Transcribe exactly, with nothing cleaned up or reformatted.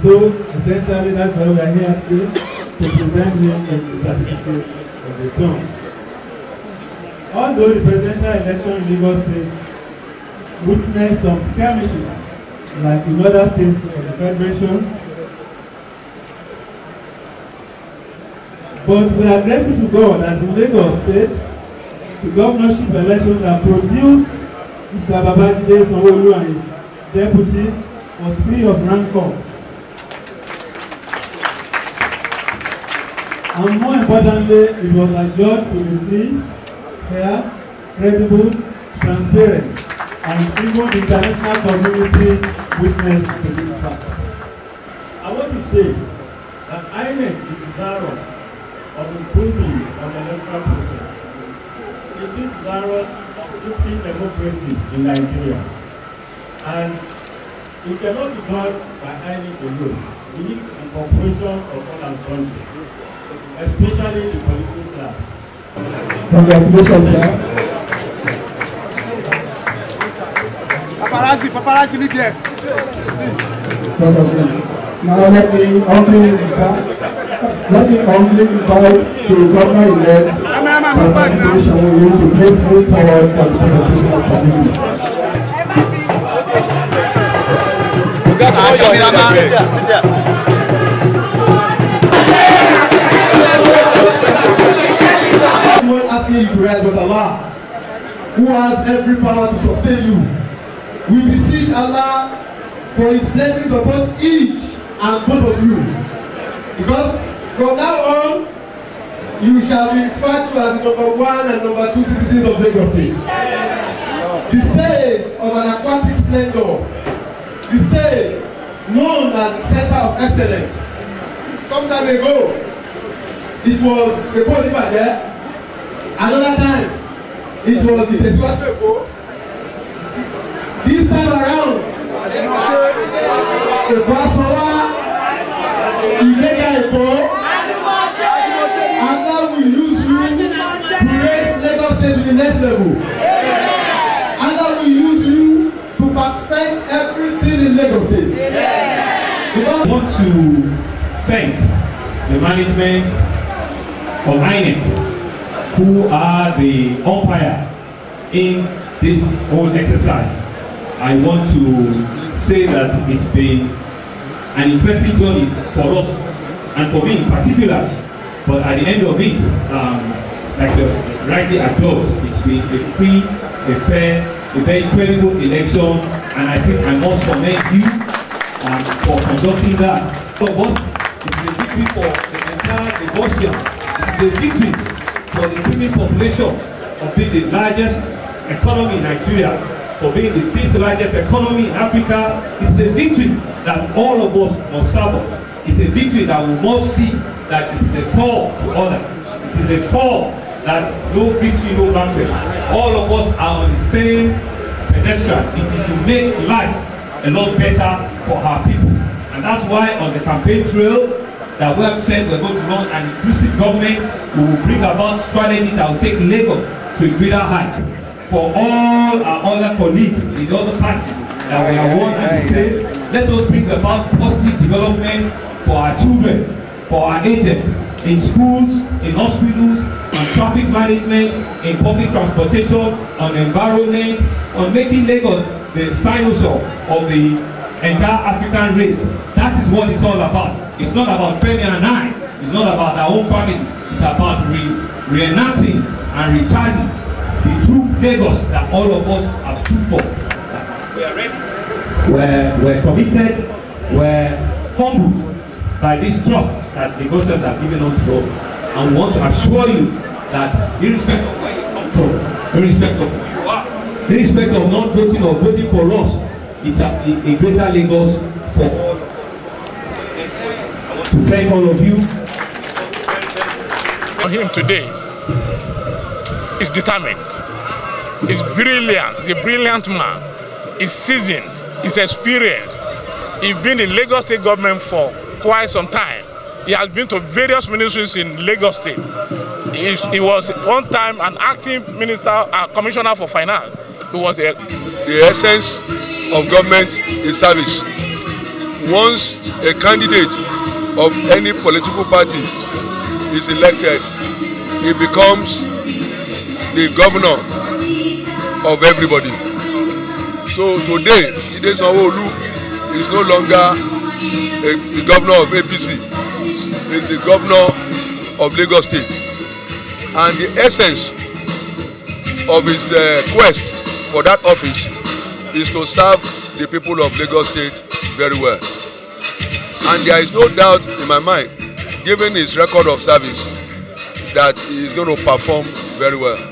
so essentially that's why we are here today, to present him with the certificate of return. Although the presidential election in Lagos State witnessed some skirmishes like in other states of the Federation, but we are grateful to God that in Lagos State, the governorship election that produced Mister Babajide Sanwo-Olu and his deputy was free of rancor. And more importantly, it was adjudged to be free, fair, credible, transparent, and even the international community witnessed to this fact. I want to say that I N E C is desirous of improving on the electoral process. It is desirous of keeping democracy in Nigeria. And it cannot be done by I N E C alone. We need the cooperation of all our countries, especially the political class. Congratulations, sir. Paparazzi, paparazzi, leave here. Now let me humbly let me humbly invite the governor-elect Babajide Sanwo-Olu to please move forward for the presentation of certificate. Someone asking you to rise with Allah, who has every power to sustain you. We beseech Allah for His blessings upon each and both of you, because from now on you shall be referred to as the number one and number two citizens of Lagos State. The state of an aquatic splendor, the state known as the center of excellence. Some time ago, it was a Bolivar there. Another time, it was in Eswatini. This time around, the Basawa, Ilega Eko, Allah will use you to raise Lagos State to the next level. Allah will use you to perfect everything in Lagos State. I want to thank the management of I N E C, who are the umpire in this whole exercise. I want to say that it's been an interesting journey for us and for me in particular. But at the end of it, um, like the rightly acknowledged, it's been a free, a fair, a very credible election, and I think I must commend you um, for conducting that. For us, it's a victory for the entire Lagosian. It's a victory for the human population of being the largest economy in Nigeria, for being the fifth largest economy in Africa. It's a victory that all of us must serve. It's a victory that we must see that it is a call to order. It is a call that no victory, no banquet. All of us are on the same pedestal. It is to make life a lot better for our people. And that's why on the campaign trail that we have said we're going to run an inclusive government, we will bring about strategy that will take Lagos to a greater height. For all our other colleagues in the other parties that we are one and the same, let us bring about positive development for our children, for our aged, in schools, in hospitals, on traffic management, in public transportation, on environment, on making Lagos the sinusoid of the entire African race. That is what it's all about. It's not about Femi and I. It's not about our own family. It's about re reenacting and recharging the true Lagos that all of us have stood for. We are ready. We're, we're committed. We're humbled by this trust that the Lagosians have given unto us. And we want to assure you that irrespective of where you come from, irrespective of who you are, irrespective of not voting or voting for us, it's a, a, a greater Lagos for all of us. I want to thank all of you. For him today is determined, is brilliant, he's a brilliant man, he's seasoned, he's experienced. He's been in Lagos State government for quite some time. He has been to various ministries in Lagos State. He, he was one time an acting minister, uh, commissioner for finance. He was a... The essence of government is service. once a candidate of any political party is elected, he becomes the governor of everybody. So today, Jide Sanwo-Olu is no longer a, the governor of A P C, he is the governor of Lagos State. And the essence of his uh, quest for that office is to serve the people of Lagos State very well. And there is no doubt in my mind, given his record of service, that he is going to perform very well.